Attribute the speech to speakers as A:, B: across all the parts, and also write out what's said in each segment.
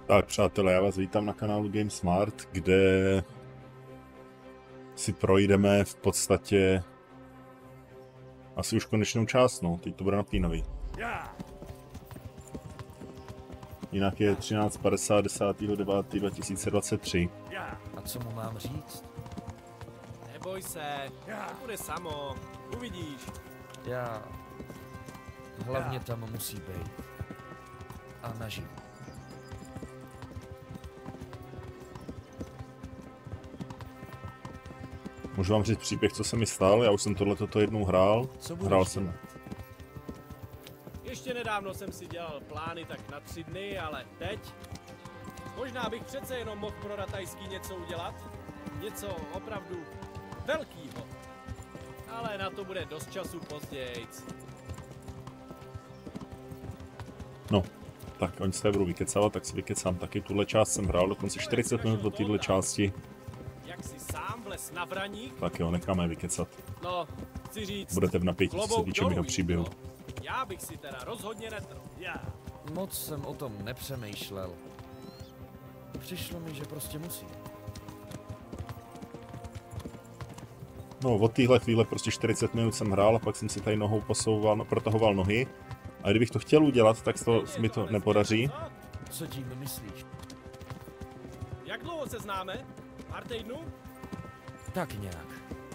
A: Tak přátelé, já vás vítám na kanálu GameSmart, kde si projdeme v podstatě asi už konečnou část, no, teď to bude napínavý. Jinak je 13.50.10.9.2023.
B: A co mu mám říct?
C: Neboj se, to bude samo, uvidíš.
B: Hlavně tam musí být. A naživo.
A: Můžu vám říct příběh, co se mi stalo, já už jsem tohleto jednou hrál. Hrál jsem.
C: Ještě nedávno jsem si dělal plány tak na 3 dny, ale teď? Možná bych přece jenom mohl pro Ratajský něco udělat. Něco opravdu velkýho. Ale na to bude dost času později.
A: No, tak oni se tady budou vykecávat, tak si vykecám taky. Tuhle část jsem hrál, dokonce 40 minut do téhle části.
C: Jak si sám vles na vraník?
A: Tak jo, necháme je vykecat.
C: No, chci říct...
A: Budete v napětí, co se
C: klobouk
A: týče
C: dolů,
A: mého příběhu.
C: Jízdo. Já bych si teda rozhodně netrhl.
B: Moc jsem o tom nepřemýšlel. Přišlo mi, že prostě musí.
A: No, od téhle chvíle prostě 40 minut jsem hrál a pak jsem si tady nohou posouval, protahoval nohy. A kdybych to chtěl udělat, tak to mi to nepodaří.
B: Co tím myslíš?
C: Jak dlouho se známe? Pár týdnů?
B: Tak nějak.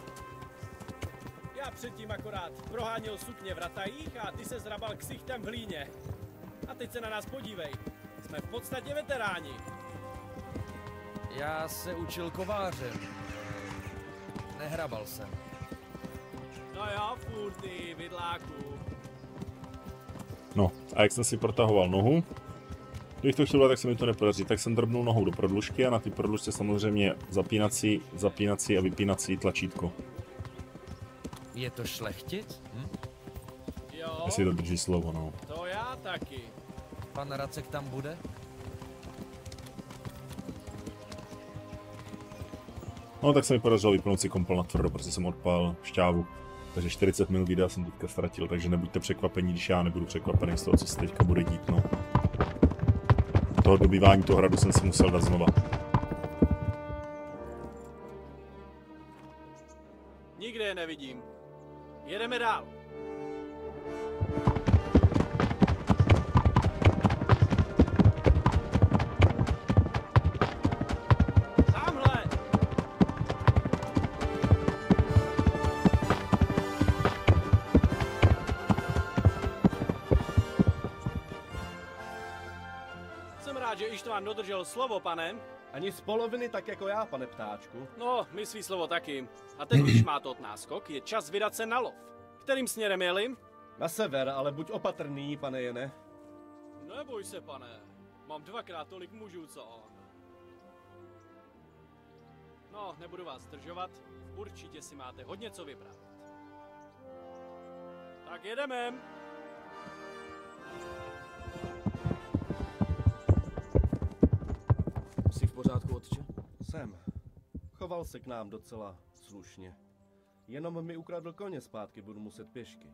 C: Já předtím akorát proháněl sukně v Ratajích a ty se zrabal ksichtem v hlíně. A teď se na nás podívej. Jsme v podstatě veteráni.
B: Já se učil kovářem. Nehrabal jsem.
C: No jo, furt ty vidláku.
A: No, a jak jsem si protahoval nohu, když to chtěl dělat, tak se mi to nepodaří. Tak jsem drbnul nohou do prodlužky a na ty prodlužce samozřejmě zapínací a vypínací tlačítko.
B: Je to šlechtic?
C: Jo,
A: Jestli to drží slovo, no.
C: to já taky.
B: Pan Racek tam bude?
A: No, tak se mi podařilo vypnout si kompel na tvrdo, protože jsem odpal šťávu. Takže 40 minut videa jsem teďka ztratil, takže nebuďte překvapení, když já nebudu překvapený z toho, co se teďka bude dít, no. Toho dobývání toho hradu jsem si musel dát znova.
C: Nikde je nevidím. Jedeme dál. Tamhle! Jsem rád, že Ištván dodržel slovo, pane.
D: Ani z poloviny tak jako já, pane ptáčku.
C: No, my svý slovo taky. A teď, když má to náskok, je čas vydat se na lov. Kterým směrem jeli?
D: Na sever, ale buď opatrný, pane Jene.
C: Neboj se, pane. Mám 2krát tolik mužů, co on. No, nebudu vás zdržovat. Určitě si máte hodně co vyprávět. Tak jedeme.
B: Jsi v pořádku, otče?
D: Jsem. Choval se k nám docela slušně. Jenom mi ukradl koně, zpátky budu muset pěšky.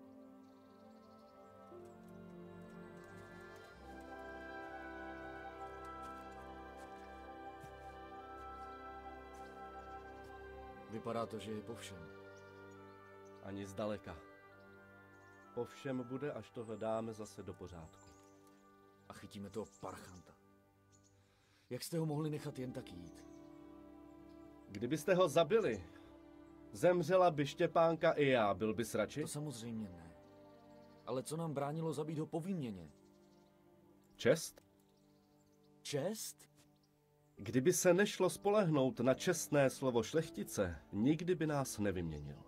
B: Vypadá to, že je po všem.
D: Ani zdaleka. Po všem bude, až tohle dáme zase do pořádku.
B: A chytíme toho parchanta. Jak jste ho mohli nechat jen tak jít?
D: Kdybyste ho zabili, zemřela by Štěpánka i já, byl bys radši?
B: To samozřejmě ne. Ale co nám bránilo zabít ho po výměně?
D: Čest?
B: Čest?
D: Kdyby se nešlo spolehnout na čestné slovo šlechtice, nikdy by nás nevyměnil.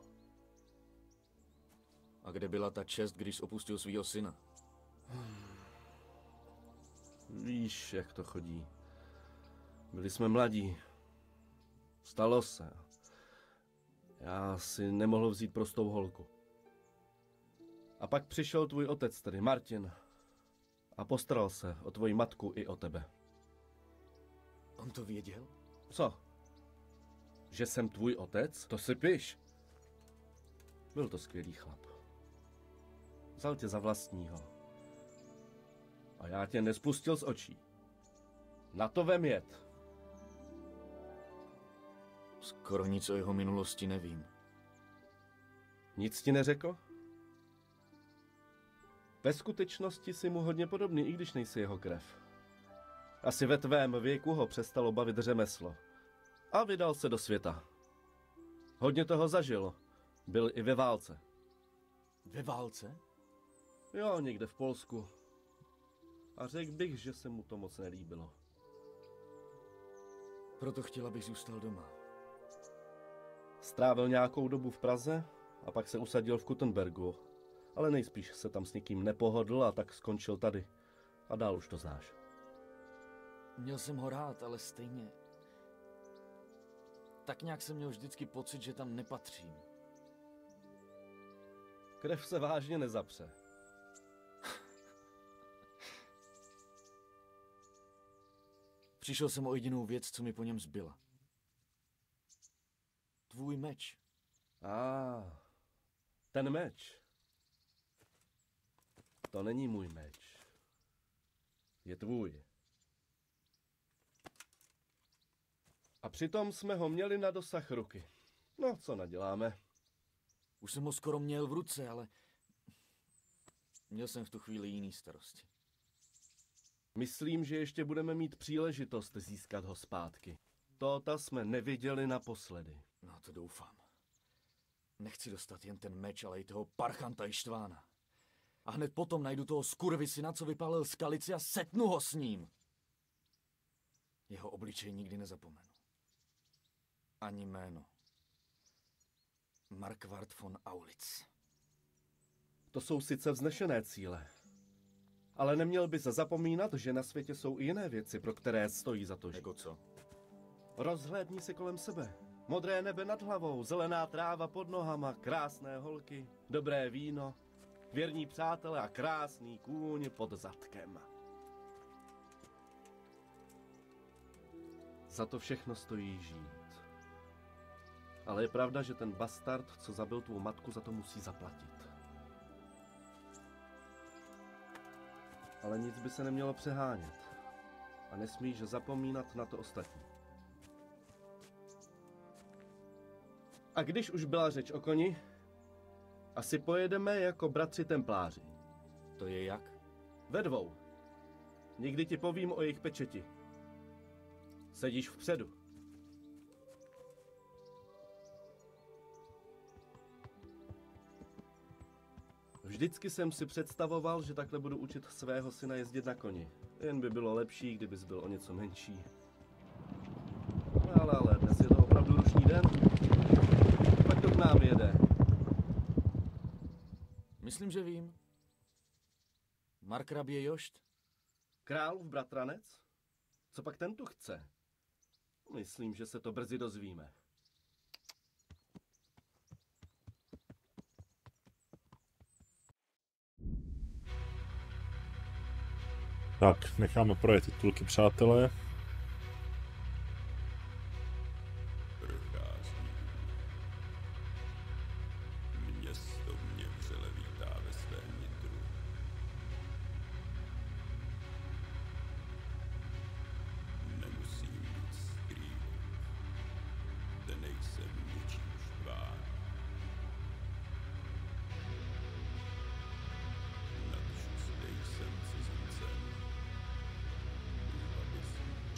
B: A kde byla ta čest, když opustil svýho syna?
D: Víš, jak to chodí. Byli jsme mladí. Stalo se. Já si nemohl vzít prostou holku. A pak přišel tvůj otec, tedy Martin, a postaral se o tvoji matku i o tebe.
B: On to věděl?
D: Co? Že jsem tvůj otec? To si piš. Byl to skvělý chlap. Vzal tě za vlastního. A já tě nespustil z očí. Na to vem jet.
E: Skoro nic o jeho minulosti nevím.
D: Nic ti neřekl? Ve skutečnosti si mu hodně podobný, i když nejsi jeho krev. Asi ve tvém věku ho přestalo bavit řemeslo. A vydal se do světa. Hodně toho zažil. Byl i ve válce.
E: Ve válce?
D: Jo, někde v Polsku. A řekl bych, že se mu to moc nelíbilo.
E: Proto chtěl, abych zůstal doma.
D: Strávil nějakou dobu v Praze a pak se usadil v Kuttenbergu. Ale nejspíš se tam s nikým nepohodl a tak skončil tady. A dál už to znáš.
E: Měl jsem ho rád, ale stejně. Tak nějak jsem měl vždycky pocit, že tam nepatřím.
D: Krev se vážně nezapře.
E: Přišel jsem o jedinou věc, co mi po něm zbyla. Tvůj meč.
D: Ten meč. To není můj meč. Je tvůj. A přitom jsme ho měli na dosah ruky. No, co naděláme?
E: Už jsem ho skoro měl v ruce, ale měl jsem v tu chvíli jiný starosti.
D: Myslím, že ještě budeme mít příležitost získat ho zpátky. Tóta jsme neviděli naposledy.
E: No to doufám. Nechci dostat jen ten meč, ale i toho parchanta Ištvána. A hned potom najdu toho skurvisyna, co vypálil skalici a setnu ho s ním. Jeho obličej nikdy nezapomenu. Ani jméno. Marquard von Aulitz.
D: To jsou sice vznešené cíle. Ale neměl bys zapomínat, že na světě jsou i jiné věci, pro které stojí za to žít.
E: Jako co?
D: Rozhlédni se kolem sebe. Modré nebe nad hlavou, zelená tráva pod nohama, krásné holky, dobré víno, věrní přátelé a krásný kůň pod zadkem. Za to všechno stojí žít. Ale je pravda, že ten bastard, co zabil tvou matku, za to musí zaplatit. Ale nic by se nemělo přehánět. A nesmíš zapomínat na to ostatní. A když už byla řeč o koni, asi pojedeme jako bratři templáři.
E: To je jak?
D: Ve dvou. Někdy ti povím o jejich pečeti. Sedíš vpředu. Vždycky jsem si představoval, že takhle budu učit svého syna jezdit na koni. Jen by bylo lepší, kdybys byl o něco menší. Ale dnes je to opravdu rušný den. Pak to k nám jede.
E: Myslím, že vím. Markrabě Jošt?
D: Králův bratranec? Co pak ten tu chce? Myslím, že se to brzy dozvíme.
A: Tak, necháme projet titulky, přátelé.
F: Prochází. Město mě vřele vítá ve svém nitru. Nemusím nic skrývat. Zde nejsem ničím štván. Nadšuc nejsem cizincem. Abys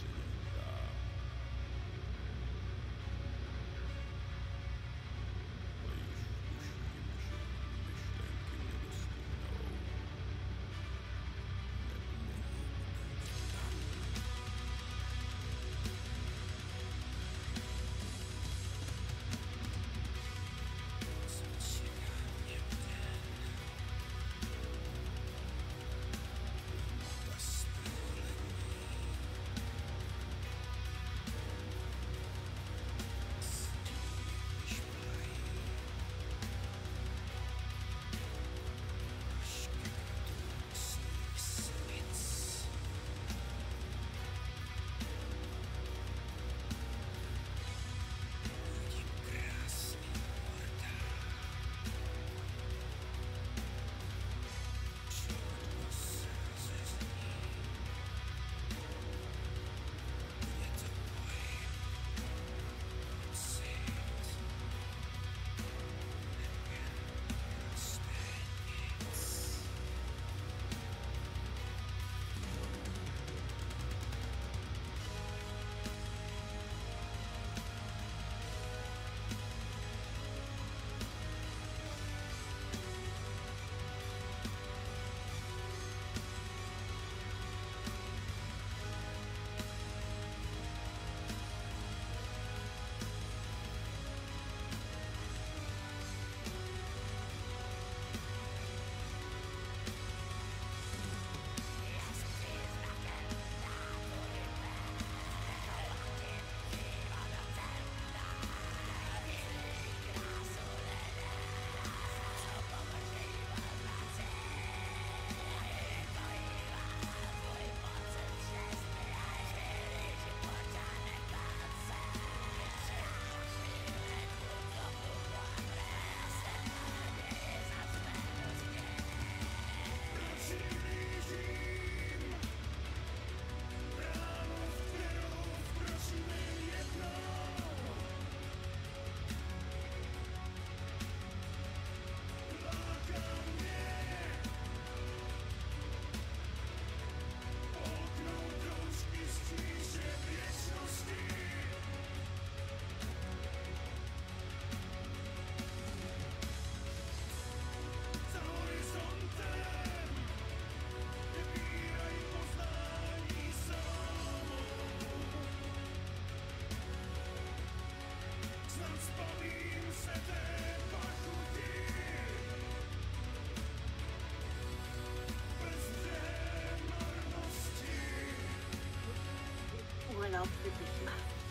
G: kanál Přibytí.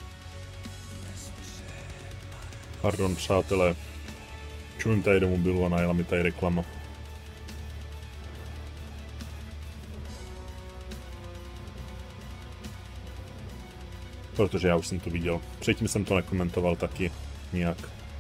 A: Pardon, přátelé. Čumím tady do mobilu a najela mi tady reklama. Protože já už jsem to viděl. Předtím jsem to nekomentoval taky nijak.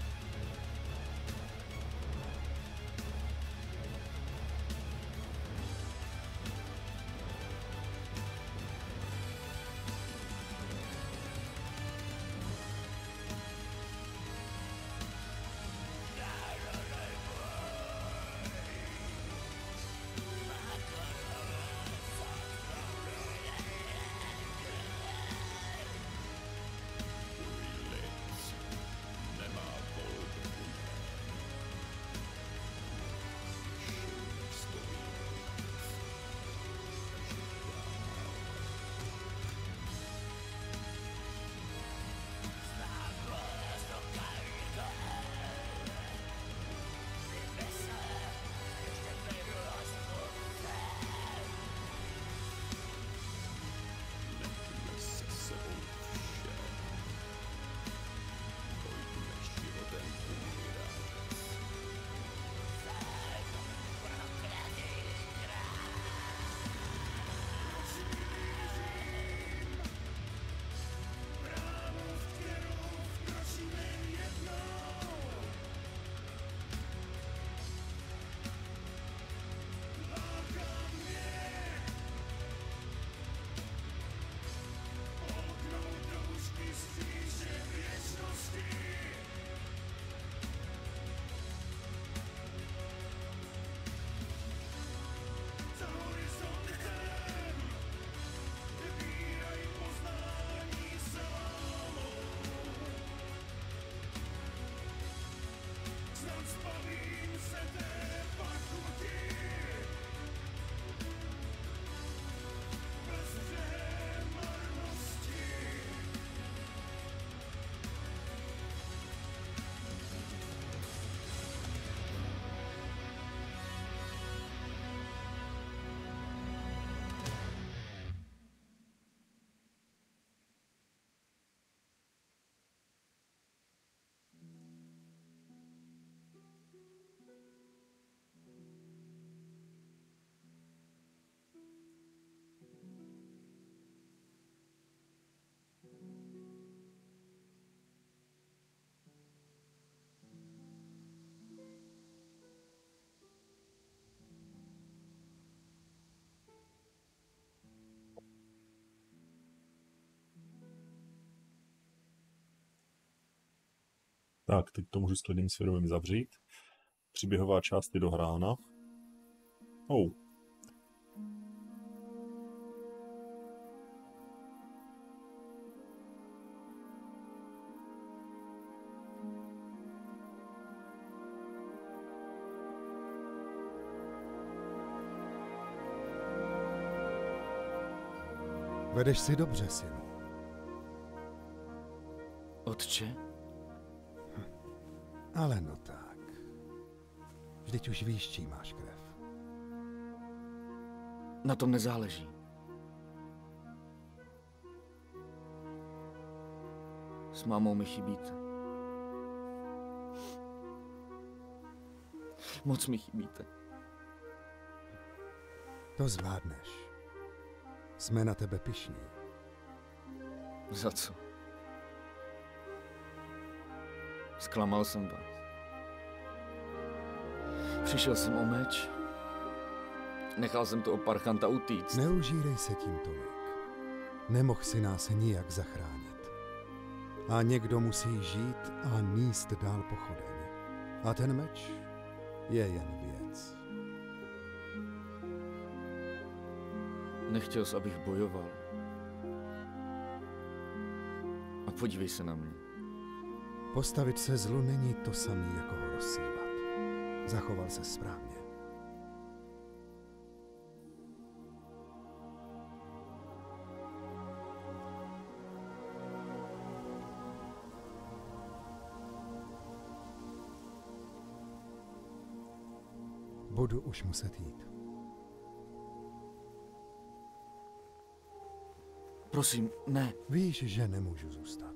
A: Tak, teď to můžu s klidným svědomím zavřít. Příběhová část je dohrána. Oh.
H: Vedeš si dobře, synu.
E: Otče?
H: Ale no tak. Vždyť už víš, čí máš krev.
E: Na tom nezáleží. S mámou mi chybíte. Moc mi chybíte.
H: To zvládneš. Jsme na tebe pyšní.
E: Za co? Zklamal jsem vás. Přišel jsem o meč. Nechal jsem to o parchanta utíct.
H: Neužírej se tím tolik. Nemohl si nás nijak zachránit. A někdo musí žít a níst dál pochodeň. A ten meč je jen věc.
E: Nechtěl jsi, abych bojoval. A podívej se na mě.
H: Postavit se zlu není to samé, jako ho rozsívat. Zachoval se správně. Budu už muset jít.
E: Prosím, ne.
H: Víš, že nemůžu zůstat.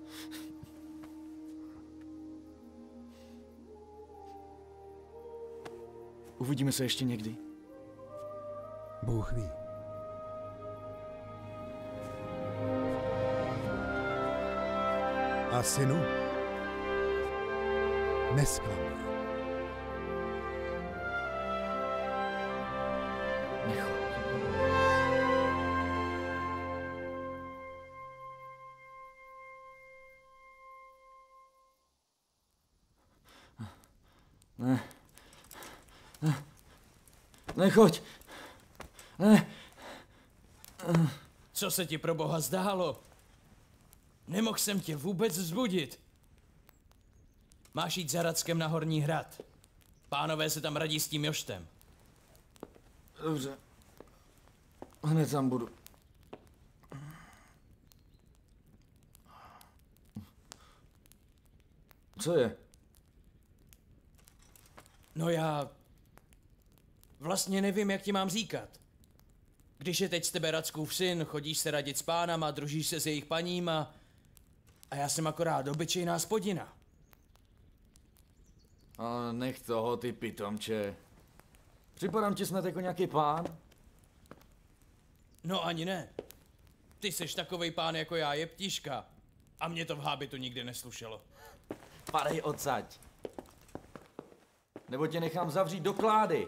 E: Uvidíme se ještě někdy.
H: Bůh ví. A synu, nesklamuj.
E: Nechoď. Ne. Nechoď. Ne.
C: Co se ti pro boha zdálo? Nemohl jsem tě vůbec vzbudit. Máš jít za Rackem na Horní hrad. Pánové se tam radí s tím Joštem.
E: Dobře. Hned tam budu. Co je?
C: No já... Vlastně nevím, jak ti mám říkat. Když je teď z tebe Rackův syn, chodíš se radit s pánama, družíš se s jejich paníma a já jsem akorát obyčejná spodina.
E: A nech toho, ty pitomče. Připadám ti snad jako nějaký pán?
C: No ani ne. Ty seš takovej pán jako já, jeptiška. A mě to v hábitu nikdy neslušelo.
E: Padej odsaď. Nebo tě nechám zavřít do klády.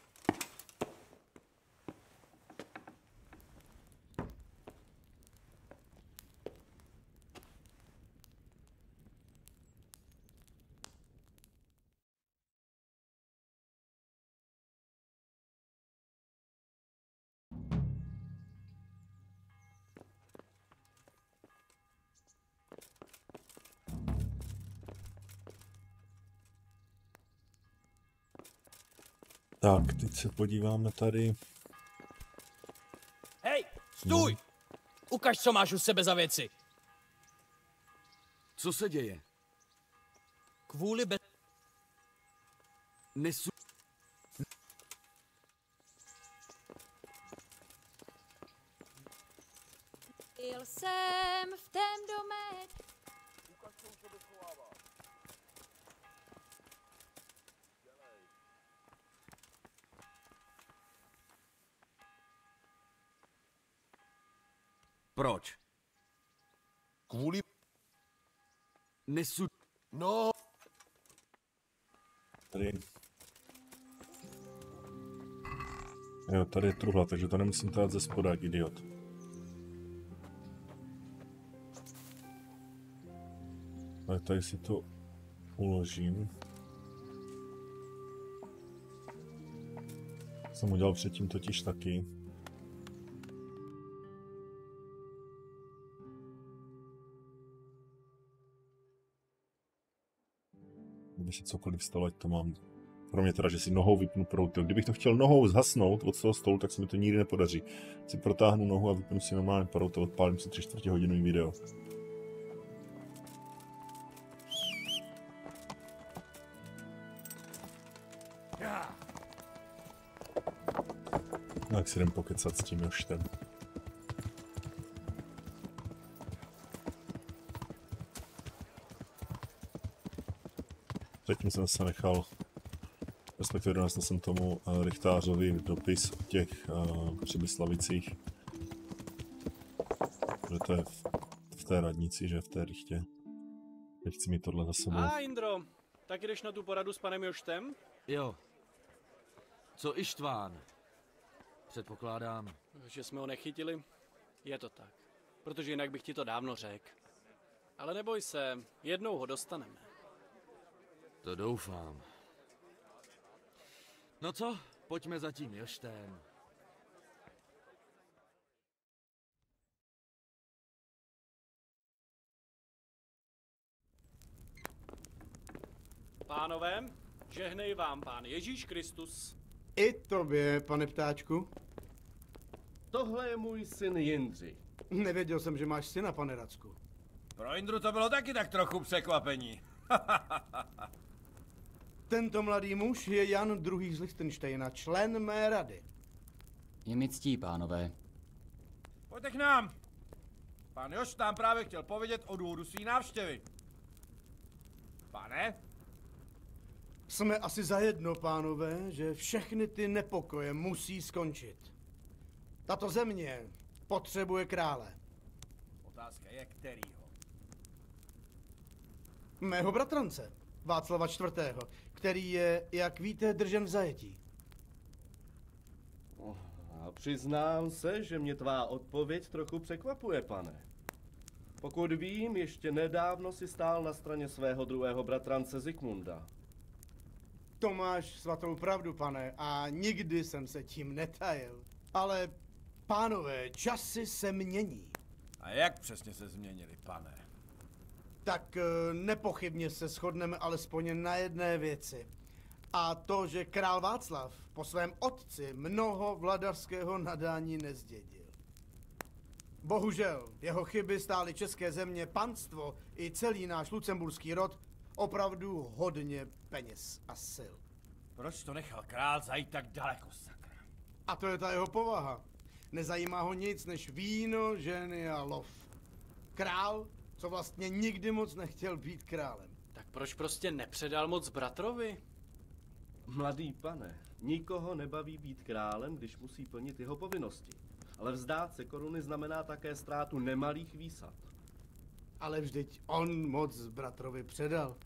A: Tak, teď se podíváme tady.
C: Hej, stůj! Ukaž, co máš u sebe za věci.
E: Co se děje?
C: Kvůli
E: Nesu...
G: Byl jsem v tém domě.
E: Proč?
F: Kvůli...
E: Nesu...
F: No,
A: Tady. Jo, tady je truhla, takže to nemusím dát ze spoda, jak idiot. Ale tady si to uložím. Jsem udělal předtím totiž taky. Kdyby se cokoliv stalo, ať to mám. Kromě teda, že si nohou vypnu prout. Kdybych to chtěl nohou zhasnout od toho stolu, tak se mi to nikdy nepodaří. Si protáhnu nohu a vypnu si normálně prout a odpálím si 3/4 hodinový video. No, tak si jdem pokecat s tím Joštem. Předtím jsem se nechal, respektive donesl jsem tomu rychtářovi dopis o těch Přibyslavicích, že to je v té radnici, že v té rychtě. Teď chci mít tohle za sebou.
C: A Indro, tak jdeš na tu poradu s panem Joštem?
E: Jo. Co Ištván? Předpokládám.
C: Že jsme ho nechytili? Je to tak. Protože jinak bych ti to dávno řekl. Ale neboj se, jednou ho dostaneme.
E: To doufám. No co? Pojďme za tím Joštem.
C: Pánové, žehnej vám pán Ježíš Kristus.
I: I tobě, pane ptáčku.
D: Tohle je můj syn Jindřich.
I: Nevěděl jsem, že máš syna, pane Racku.
F: pro Indru to bylo taky tak trochu překvapení.
I: Tento mladý muž je Jan II. Z Lichtenštejna, člen mé rady.
J: Je mi ctí, pánové.
F: Pojďte k nám.
J: Pán Jošt nám právě chtěl povědět o důvodu své návštěvy. Pane?
I: Jsme asi zajedno, pánové, že všechny ty nepokoje musí skončit. Tato země potřebuje krále.
J: Otázka je, kterýho?
I: Mého bratrance, Václava IV., který je, jak víte, držen v zajetí.
D: A přiznám se, že mě tvá odpověď trochu překvapuje, pane. Pokud vím, ještě nedávno si stál na straně svého druhého bratrance Zikmunda.
I: To máš svatou pravdu, pane, a nikdy jsem se tím netajil. Ale, pánové, časy se mění.
J: A jak přesně se změnili, pane?
I: Tak nepochybně se shodneme alespoň na jedné věci. A to, že král Václav po svém otci mnoho vladařského nadání nezdědil. Bohužel, jeho chyby stály české země, panstvo i celý náš lucemburský rod opravdu hodně peněz a sil.
J: Proč to nechal král zajít tak daleko, sakra?
I: A to je ta jeho povaha. Nezajímá ho nic než víno, ženy a lov. Král, co vlastně nikdy moc nechtěl být králem.
K: Tak proč prostě nepředal moc bratrovi?
D: Mladý pane, nikoho nebaví být králem, když musí plnit jeho povinnosti. Ale vzdát se koruny znamená také ztrátu nemalých výsad.
I: Ale vždyť on moc bratrovi předal.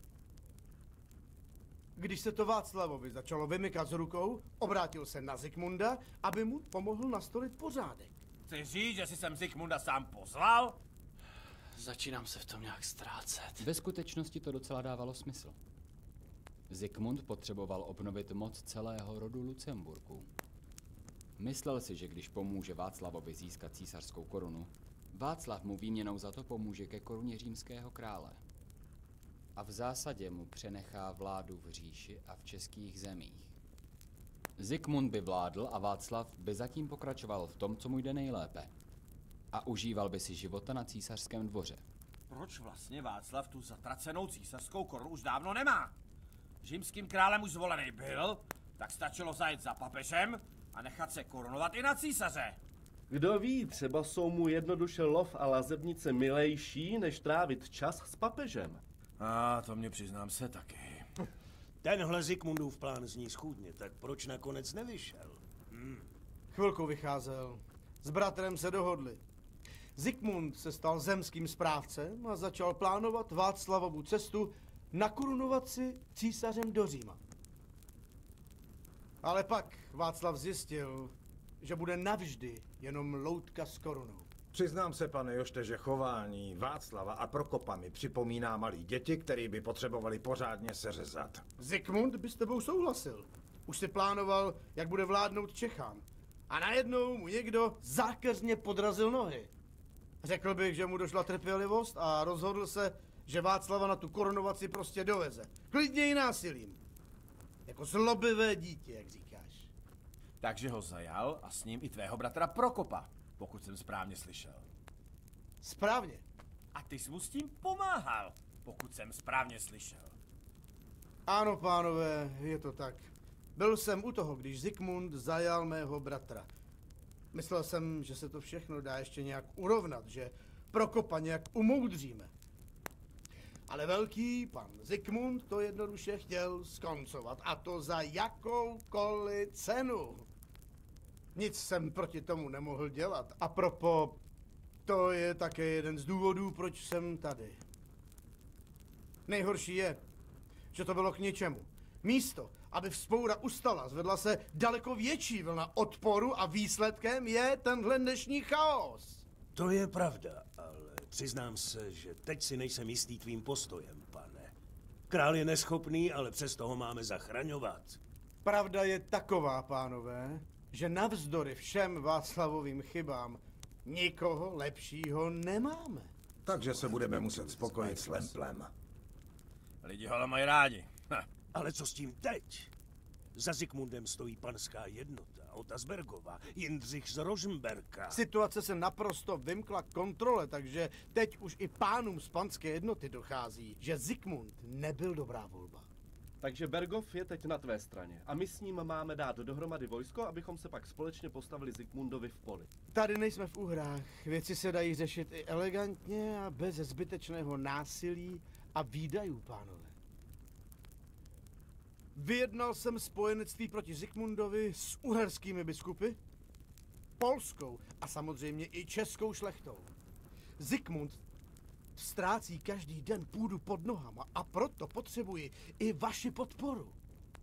I: Když se to Václavovi začalo vymykat z rukou, obrátil se na Zikmunda, aby mu pomohl nastolit pořádek.
J: Chci říct, že si jsem Zikmunda sám pozval?
K: Začínám se v tom nějak ztrácet.
L: Ve skutečnosti to docela dávalo smysl. Zikmund potřeboval obnovit moc celého rodu Lucemburků. Myslel si, že když pomůže Václavovi získat císařskou korunu, Václav mu výměnou za to pomůže ke koruně římského krále. A v zásadě mu přenechá vládu v říši a v českých zemích. Zikmund by vládl a Václav by zatím pokračoval v tom, co mu jde nejlépe. A užíval by si života na císařském dvoře.
J: Proč vlastně Václav tu zatracenou císařskou korunu už dávno nemá? Římským králem už zvolený byl, tak stačilo zajet za papežem a nechat se korunovat i na císaře.
D: Kdo ví, třeba jsou mu jednoduše lov a lazebnice milejší, než trávit čas s papežem.
J: A to mě přiznám se taky.
M: Tenhle Zikmundův plán zní schůdně, tak proč nakonec nevyšel?
I: Chvilku vycházel. S bratrem se dohodli. Zikmund se stal zemským správcem a začal plánovat Václavovu cestu na korunovaci císařem do Říma. Ale pak Václav zjistil, že bude navždy jenom loutka s korunou.
N: Přiznám se, pane Jošte, že chování Václava a Prokopa mi připomíná malí děti, který by potřebovali pořádně seřezat.
I: Zikmund by s tebou souhlasil. Už si plánoval, jak bude vládnout Čechám. A najednou mu někdo zákeřně podrazil nohy. Řekl bych, že mu došla trpělivost a rozhodl se, že Václava na tu korunovaci prostě doveze. Klidně i násilím. Jako zlobivé dítě, jak říkáš.
J: Takže ho zajal a s ním i tvého bratra Prokopa, pokud jsem správně slyšel.
I: Správně.
J: A ty jsi mu s tím pomáhal, pokud jsem správně slyšel.
I: Ano, pánové, je to tak. Byl jsem u toho, když Zikmund zajal mého bratra. Myslel jsem, že se to všechno dá ještě nějak urovnat, že Prokopa nějak umoudříme. Ale velký pan Zikmund to jednoduše chtěl skoncovat, a to za jakoukoliv cenu. Nic jsem proti tomu nemohl dělat. A propo, to je také jeden z důvodů, proč jsem tady. Nejhorší je, že to bylo k ničemu. Místo, aby vzpoura ustala, zvedla se daleko větší vlna odporu a výsledkem je tenhle dnešní chaos.
M: To je pravda, ale přiznám se, že teď si nejsem jistý tvým postojem, pane. Král je neschopný, ale přesto ho máme zachraňovat.
I: Pravda je taková, pánové, že navzdory všem Václavovým chybám nikoho lepšího nemáme.
N: Takže se budeme muset spokojit s Lemplem.
J: Lidi ho ale mají rádi.
M: Ale co s tím teď? Za Zikmundem stojí panská jednota, Otasbergova, Jindřich z Rožmberka.
I: Situace se naprosto vymkla kontrole, takže teď už i pánům z panské jednoty dochází, že Zikmund nebyl dobrá volba.
D: Takže Bergov je teď na tvé straně a my s ním máme dát dohromady vojsko, abychom se pak společně postavili Zikmundovi v poli.
I: Tady nejsme v Uhrách. Věci se dají řešit i elegantně a bez zbytečného násilí a výdajů, pánové. Vyjednal jsem spojenectví proti Zikmundovi s uherskými biskupy, polskou a samozřejmě i českou šlechtou. Zikmund ztrácí každý den půdu pod nohama a proto potřebuji i vaši podporu.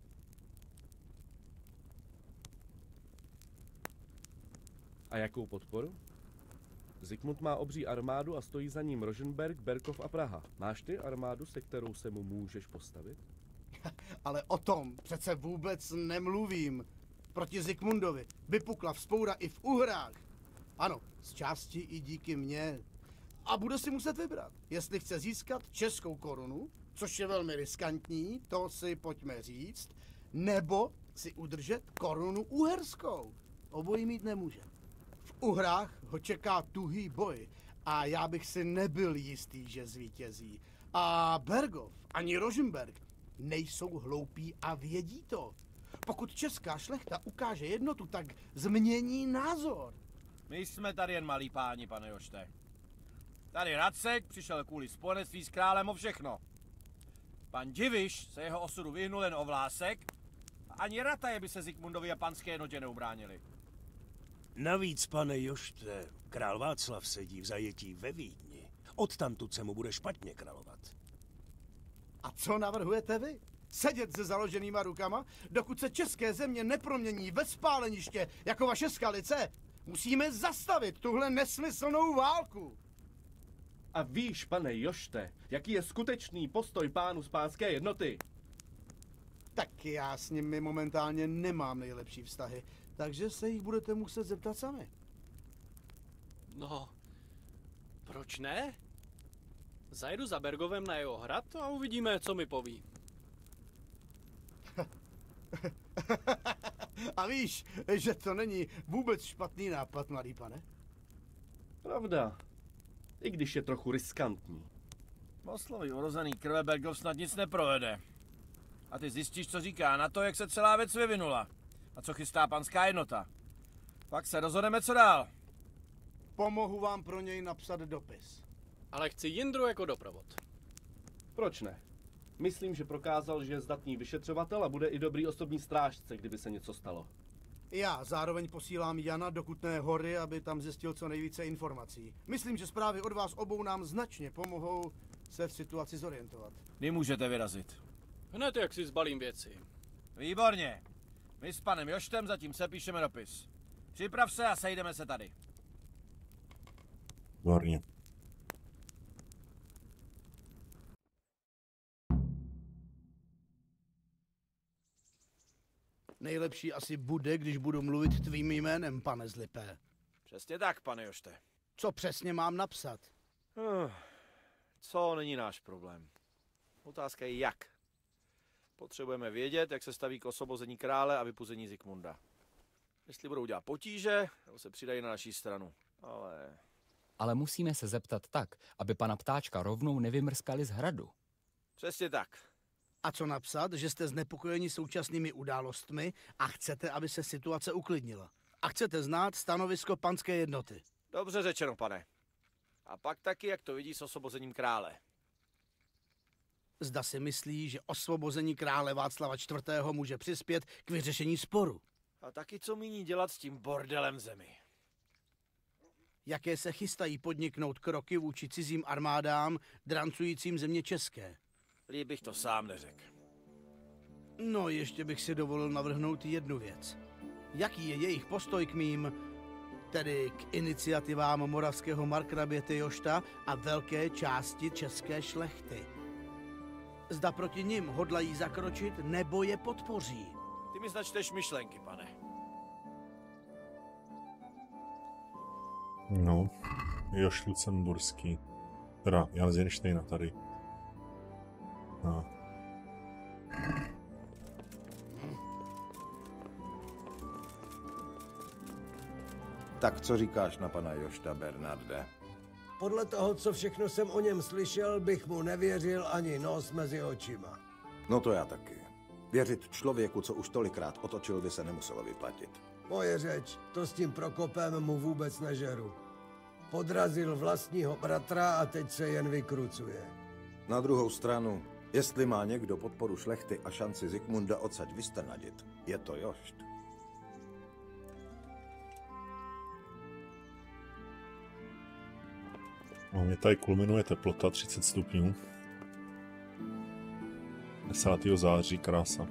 D: A jakou podporu? Zikmund má obří armádu a stojí za ním Rožmberk, Berkov a Praha. Máš ty armádu, se kterou se mu můžeš postavit?
I: Ale o tom přece vůbec nemluvím. Proti Zikmundovi vypukla vzpoura i v Uhrách. Ano, z části i díky mně. A bude si muset vybrat, jestli chce získat českou korunu, což je velmi riskantní, to si pojďme říct, nebo si udržet korunu uherskou. Obojí mít nemůže. V Uhrách ho čeká tuhý boj a já bych si nebyl jistý, že zvítězí. A Bergov ani Rožmberk nejsou hloupí a vědí to. Pokud česká šlechta ukáže jednotu, tak změní názor.
J: My jsme tady jen malí páni, pane Jošte. Tady Racek přišel kvůli spojenectví s králem o všechno. Pan Diviš se jeho osudu vyhnul jen o vlásek a ani Rataje by se Zikmundovi a panské jednotě neubránili.
M: Navíc, pane Jošte, král Václav sedí v zajetí ve Vídni. Odtamtud se mu bude špatně královat.
I: A co navrhujete vy? Sedět se založenýma rukama, dokud se české země nepromění ve spáleniště jako vaše Skalice? Musíme zastavit tuhle nesmyslnou válku.
D: A víš, pane Jošte, jaký je skutečný postoj pánů z pánské jednoty?
I: Tak já s nimi momentálně nemám nejlepší vztahy, takže se jich budete muset zeptat sami.
K: No, proč ne? Zajedu za Bergovem na jeho hrad a uvidíme, co mi poví.
I: A víš, že to není vůbec špatný nápad, mladý pane?
D: Pravda. I když je trochu riskantní.
J: Oslovy urozený krve Bergov snad nic neprovede. A ty zjistíš, co říká na to, jak se celá věc vyvinula. A co chystá panská jednota. Pak se rozhodneme, co dál.
I: Pomohu vám pro něj napsat dopis.
K: Ale chci Jindru jako doprovod.
D: Proč ne? Myslím, že prokázal, že je zdatný vyšetřovatel a bude i dobrý osobní strážce, kdyby se něco stalo.
I: Já zároveň posílám Jana do Kutné Hory, aby tam zjistil co nejvíce informací. Myslím, že zprávy od vás obou nám značně pomohou se v situaci zorientovat.
J: Kdy můžete vyrazit?
K: Hned jak si zbalím věci.
J: Výborně. My s panem Joštem zatím sepíšeme dopis. Připrav se a sejdeme se tady.
A: Výborně.
I: Nejlepší asi bude, když budu mluvit tvým jménem, pane Zlipé.
J: Přesně tak, pane Jošte.
I: Co přesně mám napsat?
J: Co není náš problém. Otázka je jak. Potřebujeme vědět, jak se staví k osvobození krále a vypuzení Zikmunda. Jestli budou dělat potíže, nebo se přidají na naší stranu.
L: Ale musíme se zeptat tak, aby pana Ptáčka rovnou nevymrskali z hradu.
J: Přesně tak.
I: A co napsat, že jste znepokojeni současnými událostmi a chcete, aby se situace uklidnila. A chcete znát stanovisko panské jednoty.
J: Dobře řečeno, pane. A pak taky, jak to vidí s osvobozením krále.
I: Zda si myslí, že osvobození krále Václava IV. Může přispět k vyřešení sporu.
J: A taky, co míní dělat s tím bordelem v zemi.
I: Jaké se chystají podniknout kroky vůči cizím armádám drancujícím země české.
J: Líp bych to sám neřekl.
I: No, ještě bych si dovolil navrhnout jednu věc. Jaký je jejich postoj k mým, tedy k iniciativám moravského markraběte Jošta a velké části české šlechty? Zda proti nim hodlají zakročit, nebo je podpoří?
J: Ty mi značteš myšlenky, pane.
A: No, Jošt Lucemburský. Teda Jan Zjenštejna tady. No.
N: Tak co říkáš na pana Jošta, Bernarde?
O: Podle toho, co všechno jsem o něm slyšel, bych mu nevěřil ani nos mezi očima.
N: No to já taky. Věřit člověku, co už tolikrát otočil, by se nemuselo vyplatit.
O: Moje řeč, to s tím Prokopem mu vůbec nežeru. Podrazil vlastního bratra a teď se jen vykrucuje.
N: Na druhou stranu, jestli má někdo podporu šlechty a šanci Zikmunda odsaď vystrnadit, je to Jošt.
A: No, mě tady kulminuje teplota 30 stupňů. 10. září, krása.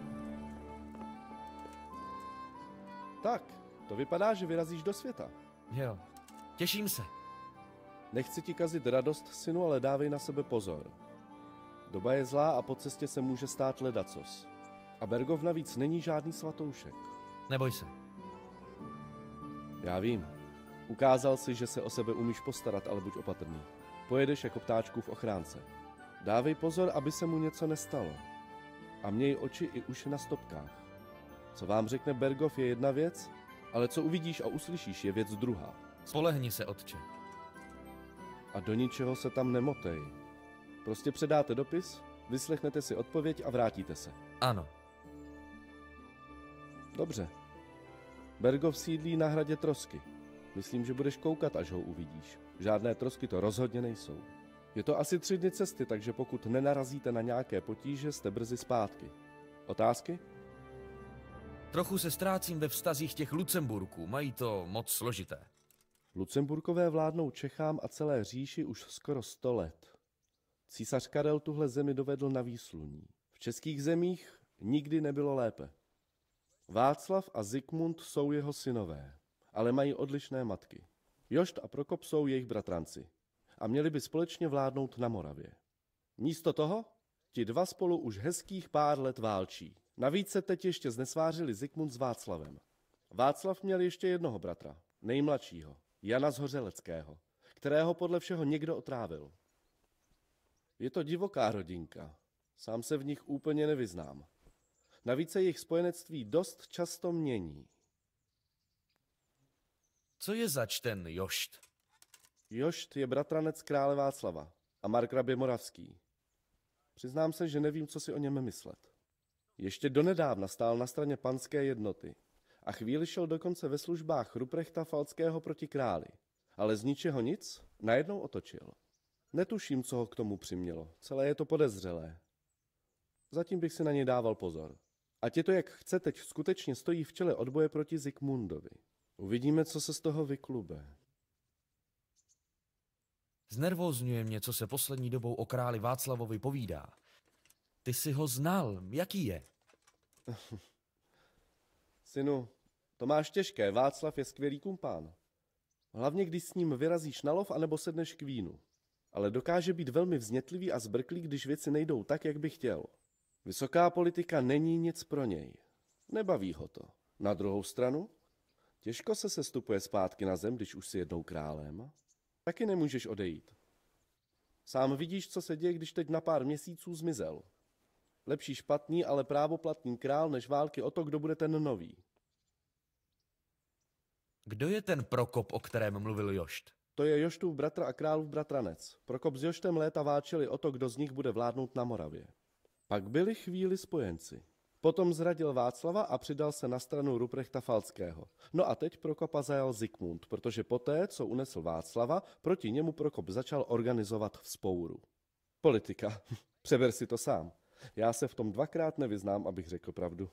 D: Tak, to vypadá, že vyrazíš do světa.
B: Jo, těším se.
D: Nechci ti kazit radost, synu, ale dávej na sebe pozor. Doba je zlá a po cestě se může stát ledacos. A Bergov navíc není žádný svatoušek.
B: Neboj se.
D: Já vím. Ukázal si, že se o sebe umíš postarat, ale buď opatrný. Pojedeš jako ptáčkův ochránce. Dávej pozor, aby se mu něco nestalo. A měj oči i uši na stopkách. Co vám řekne Bergov, je jedna věc, ale co uvidíš a uslyšíš, je věc druhá.
B: Spolehni se, otče.
D: A do ničeho se tam nemotej. Prostě předáte dopis, vyslechnete si odpověď a vrátíte se.
B: Ano.
D: Dobře. Bergov sídlí na hradě Trosky. Myslím, že budeš koukat, až ho uvidíš. Žádné trosky to rozhodně nejsou. Je to asi 3 dny cesty, takže pokud nenarazíte na nějaké potíže, jste brzy zpátky. Otázky?
B: Trochu se ztrácím ve vztazích těch Lucemburků, mají to moc složité.
D: Lucemburkové vládnou Čechám a celé říši už skoro 100 let. Císař Karel tuhle zemi dovedl na výsluní. V českých zemích nikdy nebylo lépe. Václav a Zikmund jsou jeho synové, ale mají odlišné matky. Jošt a Prokop jsou jejich bratranci a měli by společně vládnout na Moravě. Místo toho ti dva spolu už hezkých pár let válčí. Navíc se teď ještě znesvářili Zikmund s Václavem. Václav měl ještě jednoho bratra, nejmladšího, Jana z Hořeleckého, kterého podle všeho někdo otrávil. Je to divoká rodinka, sám se v nich úplně nevyznám. Navíc se jejich spojenectví dost často mění.
B: Co je zač ten Jošt?
D: Jošt je bratranec krále Václava a markrabě Moravský. Přiznám se, že nevím, co si o něm myslet. Ještě donedávna stál na straně panské jednoty a chvíli šel dokonce ve službách Ruprechta Falckého proti králi, ale z ničeho nic najednou otočil. Netuším, co ho k tomu přimělo, celé je to podezřelé. Zatím bych si na něj dával pozor. Ať je to jak chce, teď skutečně stojí v čele odboje proti Zikmundovi. Uvidíme, co se z toho vyklube.
B: Znervózňuje mě, co se poslední dobou o králi Václavovi povídá. Ty jsi ho znal, jaký je?
D: Synu, to máš těžké, Václav je skvělý kumpán. Hlavně, když s ním vyrazíš na lov anebo sedneš k vínu. Ale dokáže být velmi vznětlivý a zbrklý, když věci nejdou tak, jak by chtěl. Vysoká politika není nic pro něj. Nebaví ho to. Na druhou stranu, těžko se sestupuje zpátky na zem, když už si jednou králem. Taky nemůžeš odejít. Sám vidíš, co se děje, když teď na pár měsíců zmizel. Lepší špatný, ale právoplatný král, než války o to, kdo bude ten nový.
B: Kdo je ten Prokop, o kterém mluvil Jošt?
D: To je Joštův bratr a králův bratranec. Prokop s Joštem léta válčili o to, kdo z nich bude vládnout na Moravě. Pak byli chvíli spojenci. Potom zradil Václava a přidal se na stranu Ruprechta Falckého. No a teď Prokopa zajal Zikmund, protože poté, co unesl Václava, proti němu Prokop začal organizovat vzpouru. Politika. Přeber si to sám. Já se v tom dvakrát nevyznám, abych řekl pravdu.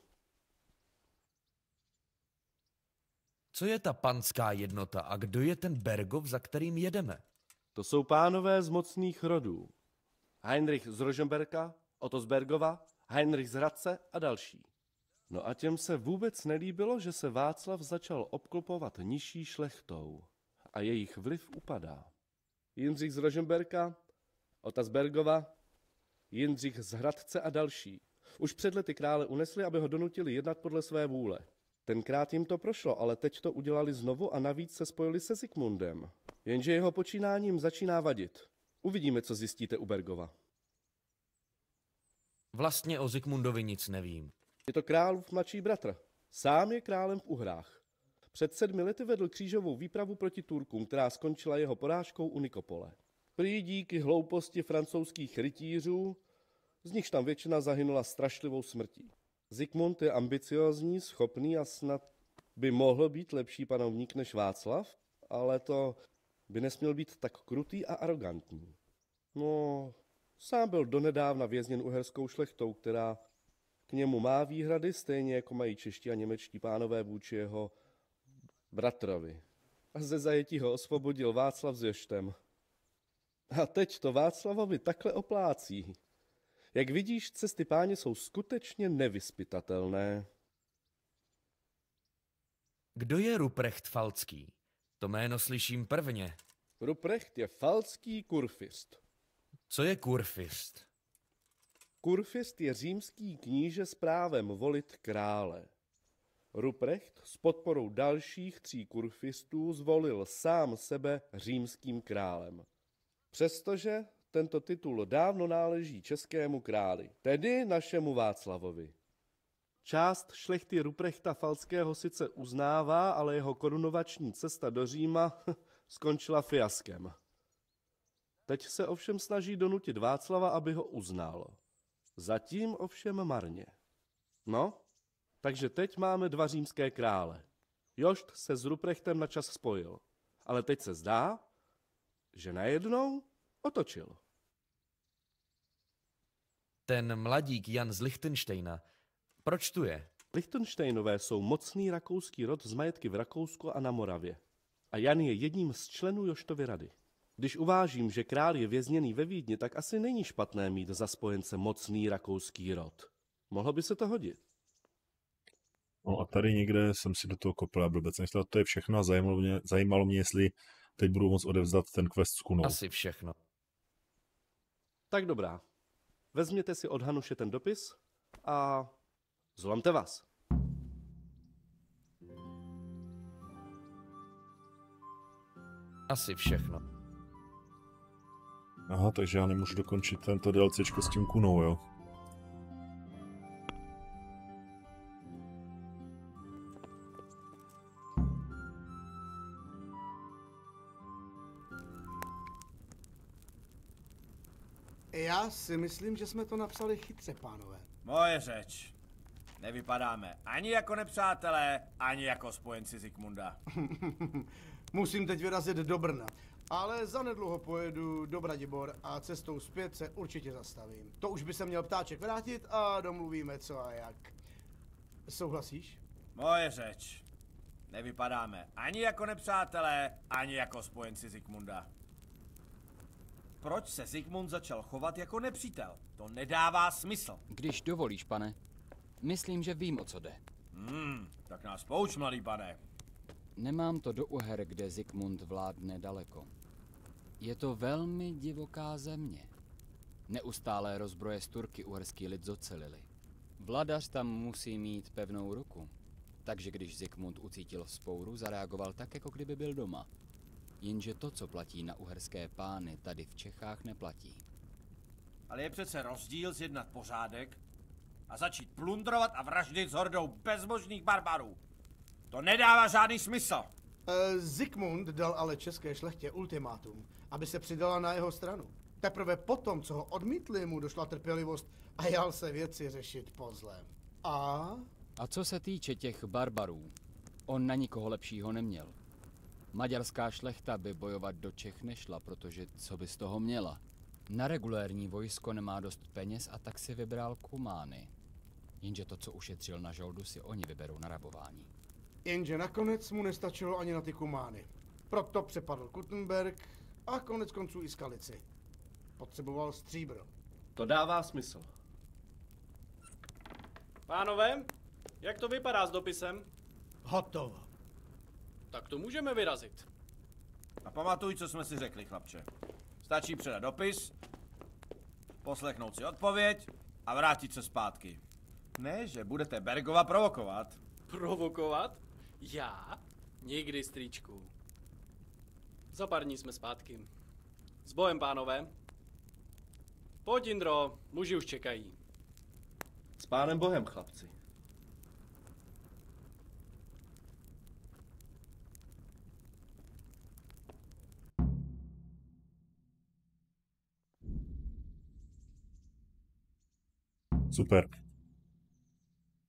B: Co je ta panská jednota a kdo je ten Bergov, za kterým jedeme?
D: To jsou pánové z mocných rodů. Heinrich z Rožmberka, Otto z Bergova, Heinrich z Hradce a další. No a těm se vůbec nelíbilo, že se Václav začal obklopovat nižší šlechtou a jejich vliv upadá. Jindřich z Rožmberka, Otta z Bergova, Jindřich z Hradce a další. Už před lety krále unesli, aby ho donutili jednat podle své vůle. Tenkrát jim to prošlo, ale teď to udělali znovu a navíc se spojili se Zikmundem. Jenže jeho počínáním začíná vadit. Uvidíme, co zjistíte u Bergova.
B: Vlastně o Zikmundovi nic nevím.
D: Je to králův mladší bratr. Sám je králem v Uhrách. Před 7 lety vedl křížovou výpravu proti Turkům, která skončila jeho porážkou u Nikopole. Prý díky hlouposti francouzských rytířů, z nichž tam většina zahynula strašlivou smrtí. Zikmund je ambiciózní, schopný a snad by mohl být lepší panovník než Václav, ale to by nesměl být tak krutý a arrogantní. No, sám byl donedávna vězněn uherskou šlechtou, která k němu má výhrady, stejně jako mají čeští a němečtí pánové vůči jeho bratrovi. A ze zajetí ho osvobodil Václav s Joštem. A teď to Václavovi takhle oplácí. Jak vidíš, cesty páně jsou skutečně nevyzpytatelné.
B: Kdo je Ruprecht Falcký? To jméno slyším prvně.
D: Ruprecht je falcký kurfist.
B: Co je kurfist?
D: Kurfist je římský kníže s právem volit krále. Ruprecht s podporou dalších 3 kurfistů zvolil sám sebe římským králem. Přestože tento titul dávno náleží českému králi, tedy našemu Václavovi. Část šlechty Ruprechta Falckého sice uznává, ale jeho korunovační cesta do Říma skončila fiaskem. Teď se ovšem snaží donutit Václava, aby ho uznal. Zatím ovšem marně. No, takže teď máme 2 římské krále. Jošt se s Ruprechtem na čas spojil, ale teď se zdá, že najednou otočil.
B: Ten mladík Jan z Lichtenštejna, proč tu je?
D: Lichtenštejnové jsou mocný rakouský rod z majetky v Rakousku a na Moravě. A Jan je jedním z členů Joštovy rady. Když uvážím, že král je vězněný ve Vídni, tak asi není špatné mít za spojence mocný rakouský rod. Mohlo by se to hodit.
A: No a tady někde jsem si do toho kopl a blbec nechtěl, to je všechno a zajímalo mě, jestli teď budu moct odevzdat ten quest s Kunou.
B: Asi všechno.
D: Tak dobrá. Vezměte si od Hanuše ten dopis a zlomte vás.
B: Asi všechno.
A: Aha, takže já nemůžu dokončit tento DLCčko s tím Kunou, jo?
I: Já si myslím, že jsme to napsali chytře, pánové.
J: Moje řeč. Nevypadáme ani jako nepřátelé, ani jako spojenci Zikmunda.
I: Musím teď vyrazit do Brna, ale zanedlouho pojedu do Bratibor a cestou zpět se určitě zastavím. To už by se měl ptáček vrátit a domluvíme co a jak. Souhlasíš?
J: Moje řeč. Nevypadáme ani jako nepřátelé, ani jako spojenci Zikmunda. Proč se Zikmund začal chovat jako nepřítel? To nedává smysl.
L: Když dovolíš, pane, myslím, že vím, o co jde.
J: Tak nás pouč, mladý pane.
L: Nemám to do Uher, kde Zikmund vládne daleko. Je to velmi divoká země. Neustálé rozbroje z Turky uherský lid zocelili. Vladař tam musí mít pevnou ruku. Takže když Zikmund ucítil vzpouru, zareagoval tak, jako kdyby byl doma. Jenže to, co platí na uherské pány, tady v Čechách neplatí.
J: Ale je přece rozdíl zjednat pořádek a začít plundrovat a vraždit s hordou bezbožných barbarů. To nedává žádný smysl.
I: Zikmund dal ale české šlechtě ultimátum, aby se přidala na jeho stranu. Teprve potom, co ho odmítli, mu došla trpělivost a jal se věci řešit po zlém.
L: A co se týče těch barbarů, on na nikoho lepšího neměl. Maďarská šlechta by bojovat do Čech nešla, protože co by z toho měla? Na regulérní vojsko nemá dost peněz a tak si vybral kumány. Jenže to, co ušetřil na žoldu, si oni vyberou na rabování.
I: Jenže nakonec mu nestačilo ani na ty kumány. Proto přepadl Kuttenberg a konec konců i Skalici. Potřeboval stříbro.
D: To dává smysl.
K: Pánové, jak to vypadá s dopisem?
I: Hotovo.
K: Tak to můžeme vyrazit.
J: A pamatuj, co jsme si řekli, chlapče. Stačí předat dopis, poslechnout si odpověď a vrátit se zpátky. Ne, že budete Bergova provokovat.
K: Provokovat? Já? Nikdy, strýčku. Za pár dní jsme zpátky. S bojem, pánové. Pojď, Jindro, muži už čekají.
D: S pánem Bohem, chlapci.
A: Super.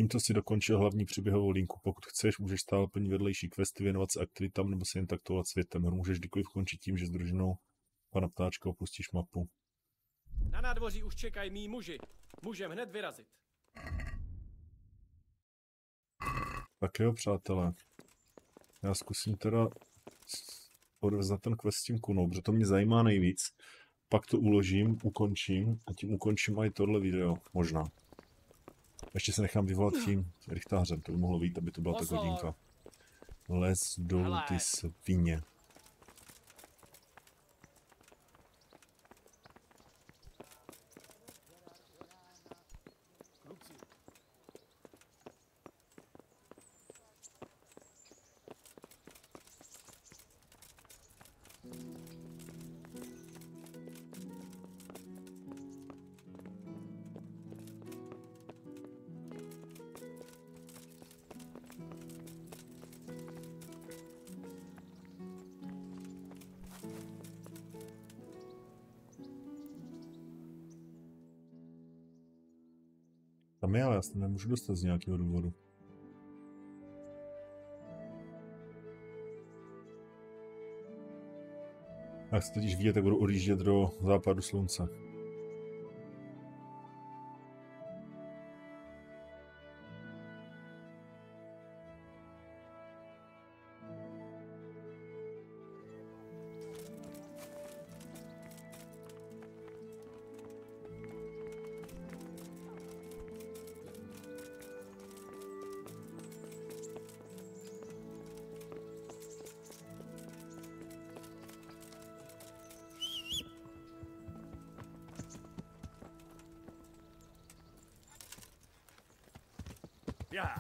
A: Tímto si dokončil hlavní příběhovou linku. Pokud chceš, můžeš stále plnit vedlejší questy, věnovat se aktivitám nebo se jen taktovat světem. Hru můžeš kdykoliv končit tím, že s družinou pana Ptáčka opustíš mapu.
C: Na nádvoří už čekají mý muži. Můžem hned vyrazit.
A: Tak jo, přátelé. Já zkusím teda odevzat ten quest s tím kunou, protože to mě zajímá nejvíc. Pak to uložím, ukončím a tím ukončím i tohle video. Možná. Ještě se nechám vyvolat tím rychtářem, to by mohlo být, aby to byla tak hodinka. Les dolů ty svině. Tam je, ale já se nemůžu dostat z nějakého důvodu. A jak se totiž vidět, tak budu odjíždět do západu slunce.
J: Já.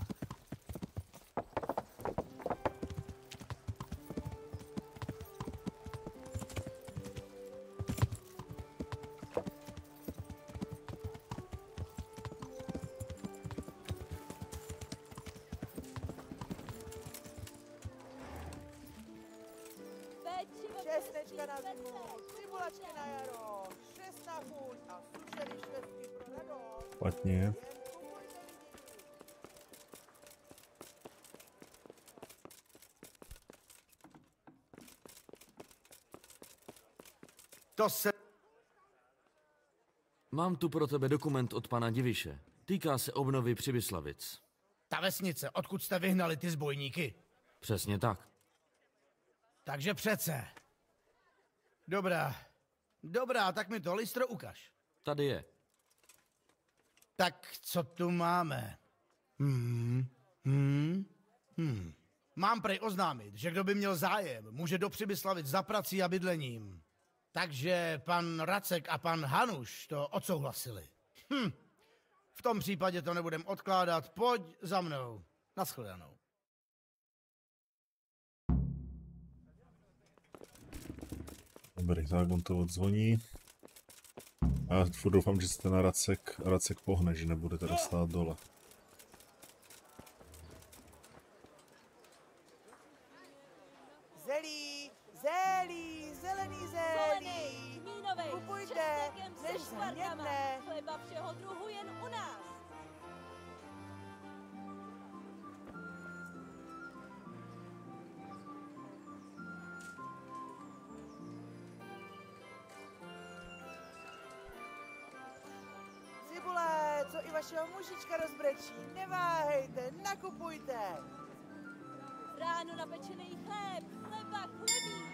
P: Česnečka na zimu, cibulačky na jaro, šest na chuť a sušený švestky pro radost.
A: Špatně.
I: To se...
B: Mám tu pro tebe dokument od pana Diviše. Týká se obnovy Přibyslavic.
I: Ta vesnice, odkud jste vyhnali ty zbojníky.
B: Přesně tak.
I: Takže přece. Dobrá, tak mi to listro ukaž.
B: Tady je.
I: Tak co tu máme? Mám prej oznámit, že kdo by měl zájem, může do Přibyslavic za prací a bydlením. Takže pan Racek a pan Hanuš to odsouhlasili. V tom případě to nebudem odkládat, pojď za mnou. Naschledanou.
A: Dobrý, tak on to odzvoní. A já furt doufám, že se ten Racek pohne, že nebude teda stát dole.
P: Zelený zelí. Kupujte, než zhnědne.
G: Chleba všeho druhu jen u nás.
P: Cibule, co i vašeho mužička rozbrečí. Neváhejte, nakupujte.
G: Ráno napečený chléb, chleba, chlebí.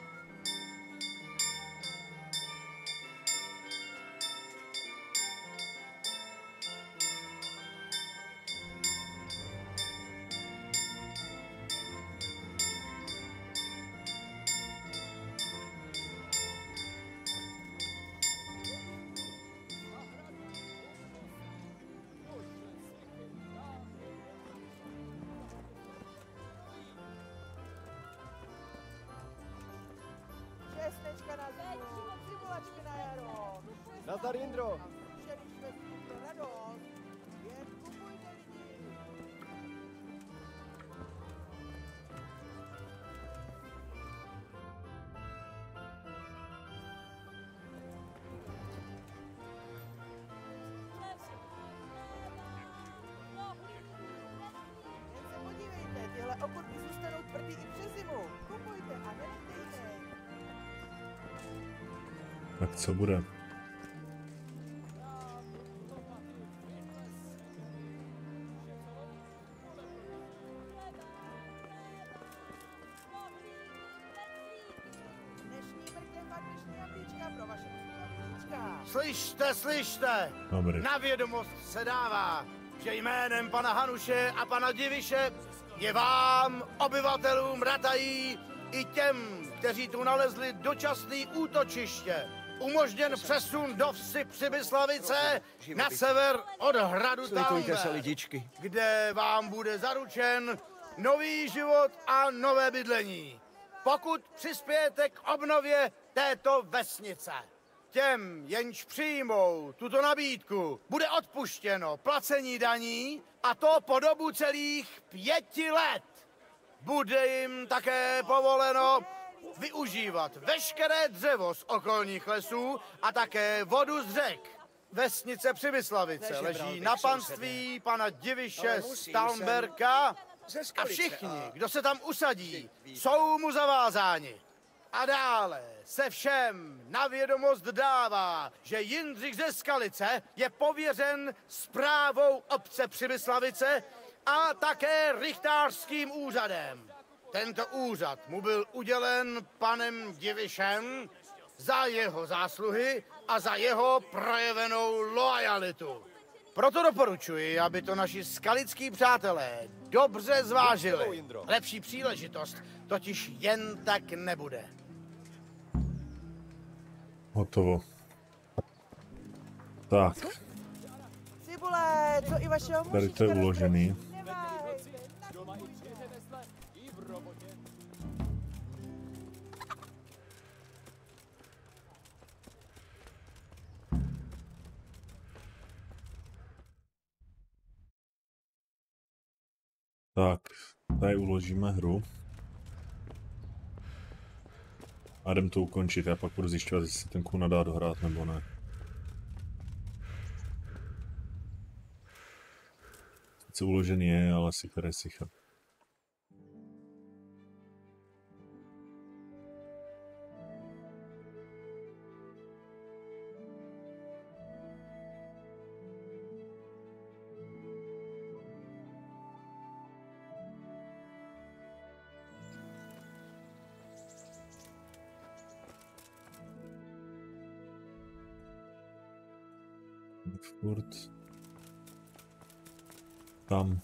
P: Česnečka na zimu, cibulačky na jaro.
Q: Nazdar, Jindro.
P: Sušený švestky pro radost. Jen kupujte lidi.
A: Tak co bude?
I: Slyšte, slyšte!
A: Dobrý.
I: Na vědomost se dává, že jménem pana Hanuše a pana Diviše je vám, obyvatelům Ratají, i těm, kteří tu nalezli dočasný útočiště, umožněn přesun do vsi Přibyslavice na sever od hradu Talmberg, kde vám bude zaručen nový život a nové bydlení, pokud přispějete k obnově této vesnice. Těm, jenž přijmou tuto nabídku, bude odpuštěno placení daní, a to po dobu celých 5 let. Bude jim také povoleno využívat veškeré dřevo z okolních lesů a také vodu z řek. Vesnice Přibyslavice leží na panství pana Diviše z Talmberka a všichni, kdo se tam usadí, jsou mu zavázáni. A dále se všem na vědomost dává, že Jindřich ze Skalice je pověřen správou obce Přibyslavice a také rychtářským úřadem. Tento úřad mu byl udělen panem Divišem za jeho zásluhy a za jeho projevenou loajalitu. Proto doporučuji, aby to naši skalický přátelé dobře zvážili. Lepší příležitost totiž jen tak nebude.
A: Hotovo. Tak.
P: Cibule, co i vašeho
A: Tady to je uložený. Tak, tady uložíme hru. A jdem to ukončit, já pak budu zjišťovat, jestli se ten kuna dá dohrát nebo ne. Sice uložený je, ale si které sicha. Furt tam.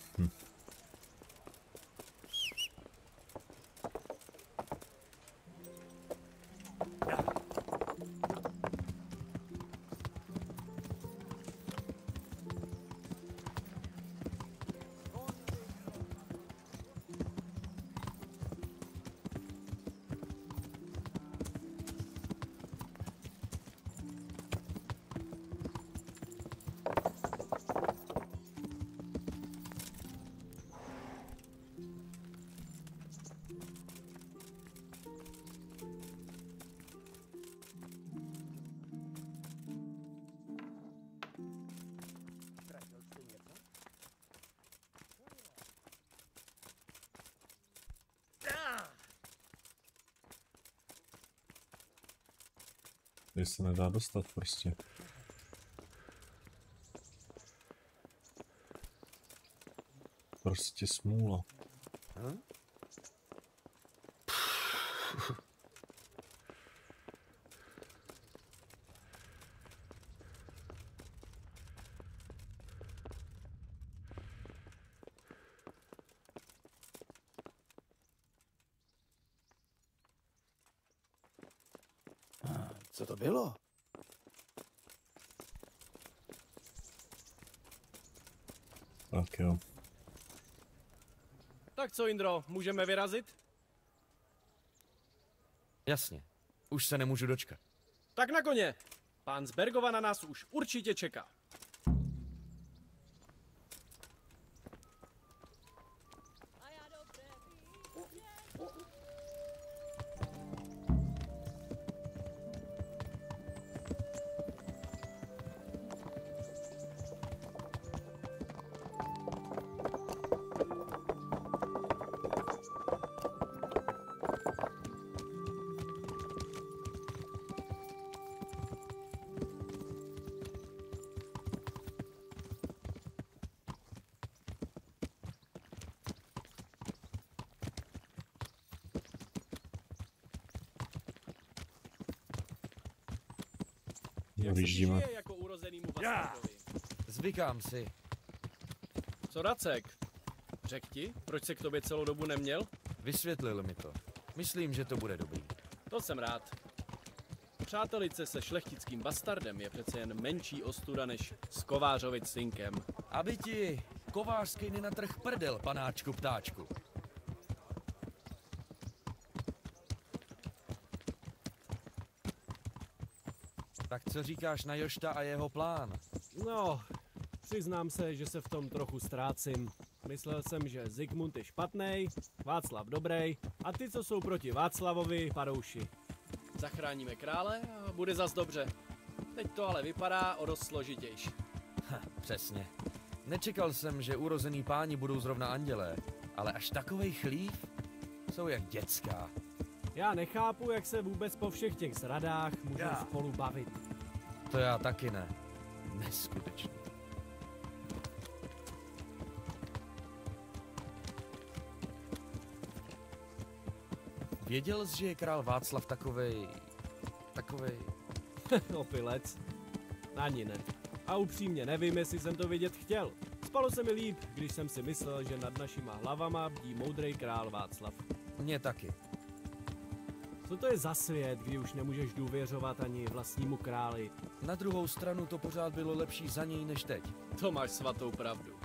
A: Tady se nedá dostat prostě. Prostě smůla.
I: Co to bylo?
A: Tak jo.
C: Tak co, Indro, můžeme vyrazit?
B: Jasně, už se nemůžu dočkat.
C: Tak na koně. Pán z Bergova na nás už určitě čeká. Jak se ti
A: Vyjíždíme.
C: žije jako urozenýmu Václavovi?
B: Zvykám si.
K: Co Racek? Řek ti, proč se k tobě celou dobu neměl?
B: Vysvětlil mi to. Myslím, že to bude dobrý.
K: To jsem rád. Přátelice se šlechtickým bastardem je přece jen menší ostuda než s kovářovic synkem.
B: Aby ti kovářský nenatrh prdel, panáčku ptáčku. Tak co říkáš na Jošta a jeho plán?
C: No, přiznám se, že se v tom trochu ztrácím. Myslel jsem, že Zikmund je špatnej, Václav dobrý a ty, co jsou proti Václavovi, padouši.
K: Zachráníme krále a bude zas dobře. Teď to ale vypadá o dost složitější.
B: Přesně. Nečekal jsem, že urozený páni budou zrovna andělé, ale až takovej chlív jsou jak dětská.
C: Já nechápu, jak se vůbec po všech těch zradách můžou spolu bavit.
B: To já taky ne. Neskutečný. Věděl jsi, že je král Václav takovej...
C: Opilec. Ani ne. A upřímně nevím, jestli jsem to vidět chtěl. Spalo se mi líp, když jsem si myslel, že nad našima hlavama bdí moudrý král Václav.
B: Mně taky.
C: Co to je za svět, kdy už nemůžeš důvěřovat ani vlastnímu králi?
B: Na druhou stranu to pořád bylo lepší za něj než teď.
K: To máš svatou pravdu.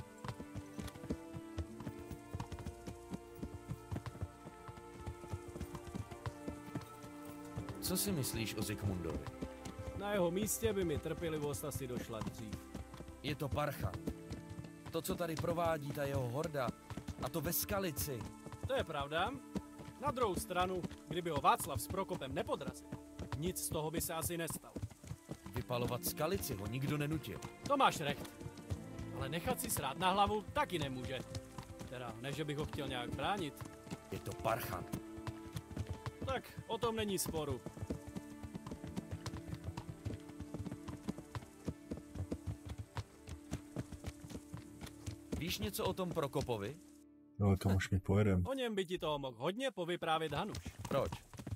B: Co si myslíš o Zikmundovi?
C: Na jeho místě by mi trpělivost asi došla dřív.
B: Je to parchant. To, co tady provádí ta jeho horda, a to ve Skalici.
C: To je pravda. Na druhou stranu, kdyby ho Václav s Prokopem nepodrazil, nic z toho by se asi nestalo.
B: Vypalovat Skalici ho nikdo nenutil.
C: To máš recht. Ale nechat si srát na hlavu taky nemůže. Teda ne, že bych ho chtěl nějak bránit.
B: Je to parchant.
C: Tak o tom není sporu.
B: Víš něco o tom Prokopovi?
A: No, kam už mi pojedem.
C: O něm by ti toho mohl hodně povyprávět Hanuš.
B: Proč?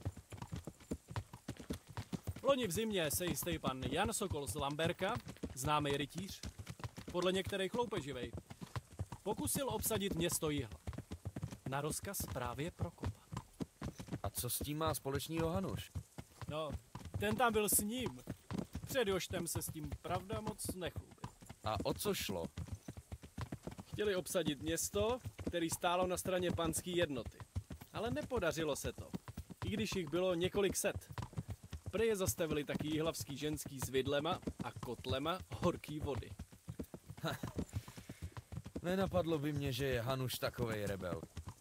C: Loni v zimě se jistý pan Jan Sokol z Lamberka, známý rytíř, podle některých loupeživej, pokusil obsadit město Jihla. Na rozkaz právě Prokopa.
B: A co s tím má společného Hanuš?
C: No, ten tam byl s ním. Před Joštem se s tím pravda moc nechlubí.
B: A o co šlo?
K: Chtěli obsadit město, který stálo na straně panské jednoty. Ale nepodařilo se to. I když jich bylo několik set. Prý je zastavili taky jihlavský ženský s vidlema a kotlema horký vody.
B: Nenapadlo by mě, že je Hanuš takovej rebel.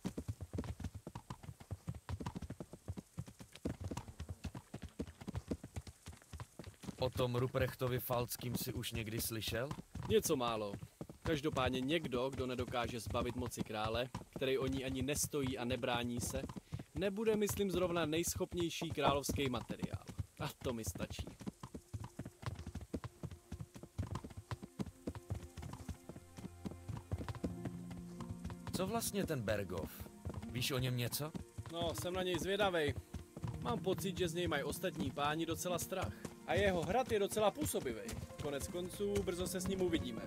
B: O tom Ruprechtovi Falckým si už někdy slyšel?
K: Něco málo. Každopádně někdo, kdo nedokáže zbavit moci krále, který o ní ani nestojí a nebrání se, nebude, myslím, zrovna nejschopnější královský materiál. A to mi stačí.
B: Co vlastně ten Bergov? Víš o něm něco?
K: No, jsem na něj zvědavej. Mám pocit, že z něj mají ostatní páni docela strach. A jeho hrad je docela působivý. Konec konců, brzo se s ním uvidíme.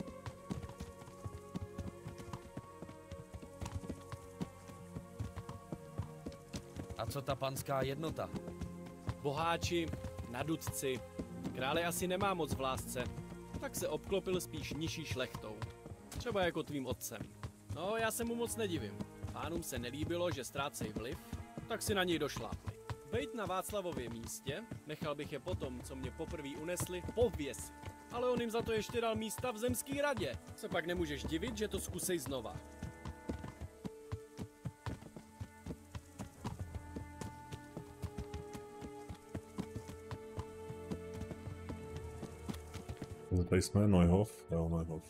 B: A co ta panská jednota?
K: Boháči, nadutci. Krále asi nemá moc v lásce, tak se obklopil spíš nižší šlechtou. Třeba jako tvým otcem. No, já se mu moc nedivím. Pánům se nelíbilo, že ztrácej vliv, tak si na něj došlápli. Bejt na Václavově místě, nechal bych je potom, co mě poprvé unesli, pověsit. Ale on jim za to ještě dal místa v zemský radě. Se pak nemůžeš divit, že to zkusej znova.
A: Tady jsme Neuhof, jo, Neuhof.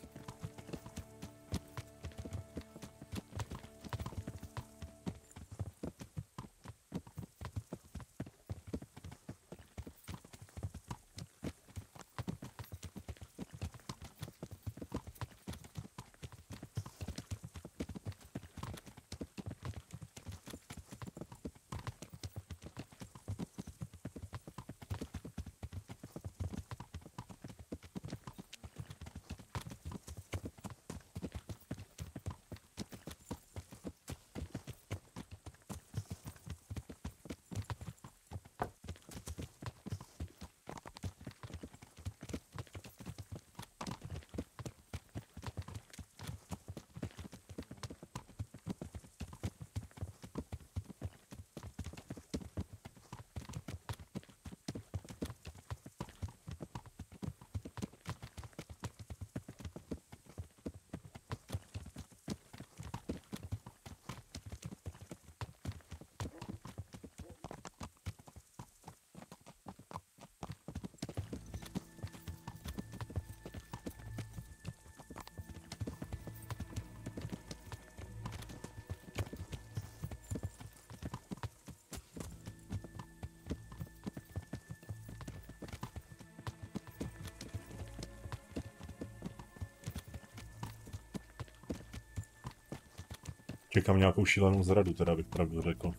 A: Čekám nějakou šílenou zradu, teda bych pravdu řekl.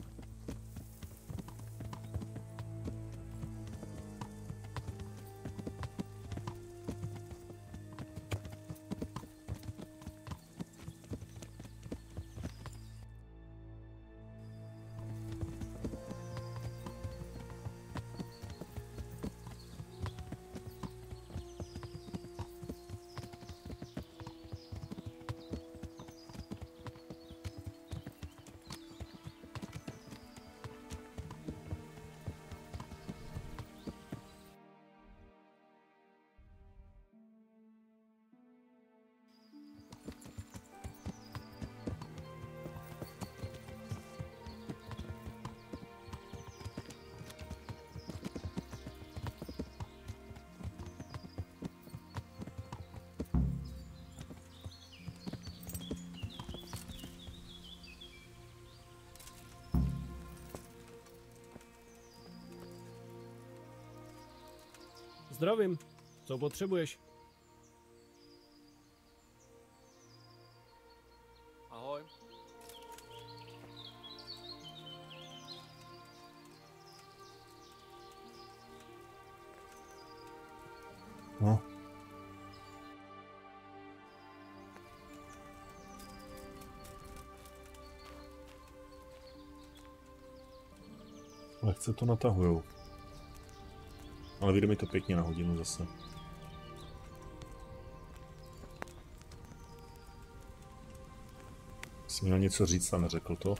C: Zdravím. Co potřebuješ?
K: Ahoj.
A: No. Lehce to natahujou. Ale vyjde mi to pěkně na hodinu zase. Jsi měl něco říct a neřekl to?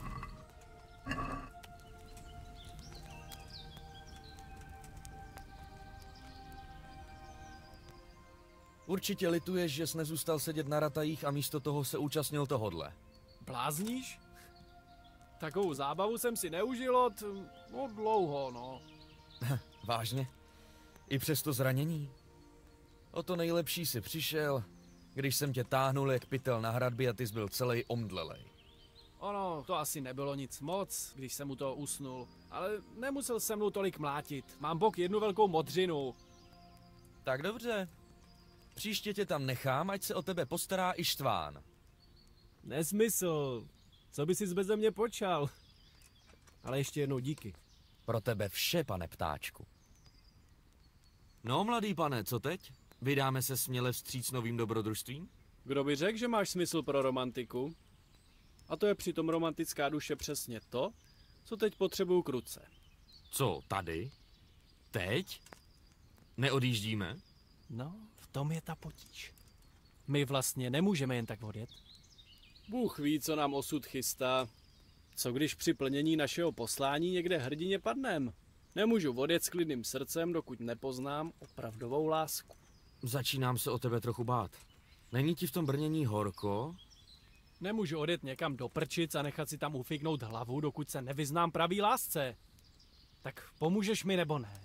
B: Určitě lituješ, že jsi nezůstal sedět na ratajích a místo toho se účastnil tohodle.
C: Blázníš? Takovou zábavu jsem si neužil od dlouho, no.
B: Vážně? I přes to zranění? O to nejlepší si přišel, když jsem tě táhnul jak pytel na hradbě a ty jsi byl celej omdlelej.
C: Ono, to asi nebylo nic moc, když jsem mu to usnul, ale nemusel jsem mu tolik mlátit. Mám bok jednu velkou modřinu.
B: Tak dobře. Příště tě tam nechám, ať se o tebe postará i Štván.
C: Nesmysl. Co by si beze mě počal? Ale ještě jednou díky.
B: Pro tebe vše, pane ptáčku. No, mladý pane, co teď? Vydáme se směle vstříc novým dobrodružstvím?
C: Kdo by řekl, že máš smysl pro romantiku? A to je přitom romantická duše přesně to, co teď potřebuju k ruce.
B: Co, tady? Teď? Neodjíždíme?
C: No, v tom je ta potíž. My vlastně nemůžeme jen tak odjet. Bůh ví, co nám osud chystá. Co když při plnění našeho poslání někde hrdině padnem? Nemůžu odjet s klidným srdcem, dokud nepoznám opravdovou lásku.
B: Začínám se o tebe trochu bát. Není ti v tom brnění horko?
C: Nemůžu odjet někam do Prčic a nechat si tam ufiknout hlavu, dokud se nevyznám pravý lásce. Tak pomůžeš mi nebo ne?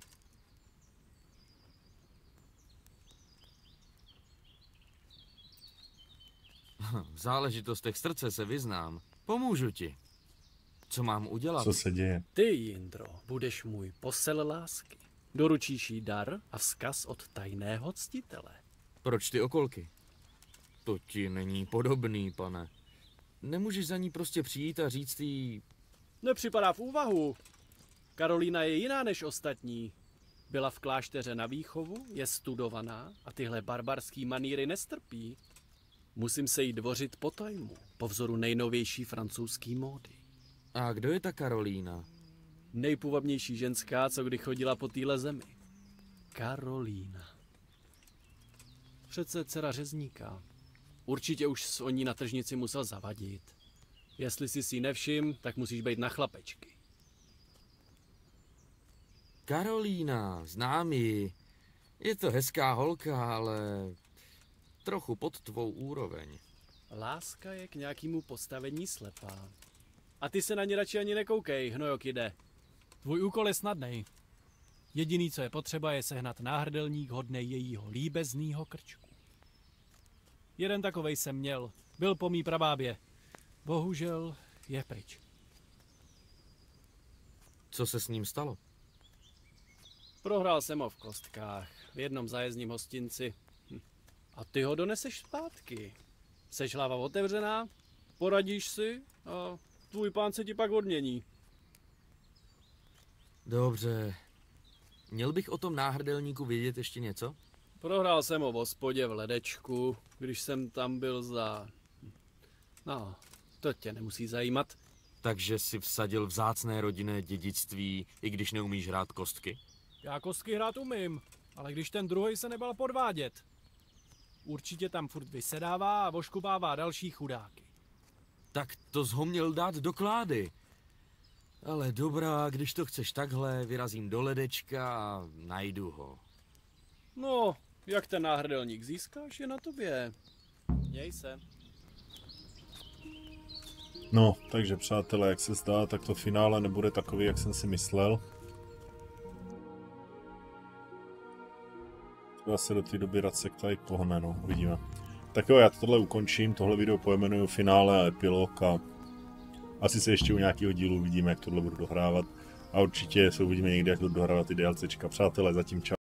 B: V záležitostech srdce se vyznám. Pomůžu ti. Co mám udělat?
A: Co se děje?
C: Ty, Jindro, budeš můj posel lásky. Doručíš jí dar a vzkaz od tajného ctitele.
B: Proč ty okolky? To ti není podobný, pane. Nemůžeš za ní prostě přijít a říct jí...
C: Nepřipadá v úvahu. Karolína je jiná než ostatní. Byla v klášteře na výchovu, je studovaná a tyhle barbarský maníry nestrpí. Musím se jí dvořit po tajmu, po vzoru nejnovější francouzský módy.
B: A kdo je ta Karolína?
C: Nejpůvabnější ženská, co kdy chodila po téhle zemi. Karolína. Přece dcera řezníka. Určitě už s o ní na tržnici musel zavadit. Jestli jsi si nevšim, tak musíš být na chlapečky.
B: Karolína, znám ji. Je to hezká holka, ale trochu pod tvou úroveň.
C: Láska je k nějakému postavení slepá. A ty se na ně radši ani nekoukej, hnojok jde. Tvůj úkol je snadnej. Jediný, co je potřeba, je sehnat náhrdelník hodnej jejího líbeznýho krčku. Jeden takovej jsem měl. Byl po mý prabábě. Bohužel je pryč.
B: Co se s ním stalo?
C: Prohrál jsem ho v kostkách, v jednom zájezdním hostinci. A ty ho doneseš zpátky. Seš hlava otevřená?
K: poradíš si a tvůj pán se ti pak odmění.
B: Dobře. Měl bych o tom náhrdelníku vědět ještě něco?
K: Prohrál jsem ho v hospodě v Ledečku, když jsem tam byl za... No, to tě nemusí zajímat.
B: Takže si vsadil vzácné rodinné dědictví, i když neumíš hrát kostky?
C: Já kostky hrát umím, ale když ten druhý se nebal podvádět. Určitě tam furt vysedává a voškupává další chudáky.
B: Tak to jsi ho měl dát do klády. Ale dobrá, když to chceš takhle, vyrazím do Ledečka a najdu ho.
K: No, jak ten náhrdelník získáš, je na tobě. Měj se.
A: No, takže přátelé, jak se zdá, tak to finále nebude takový, jak jsem si myslel. Třeba se do té doby Racek tady pohne, no, uvidíme. Tak jo, já tohle ukončím, tohle video pojmenuju finále a epilog a asi se ještě u nějakého dílu uvidíme, jak tohle budu dohrávat. A určitě se uvidíme někde, jak to dohrávat i DLCčka. Přátelé, zatím čau.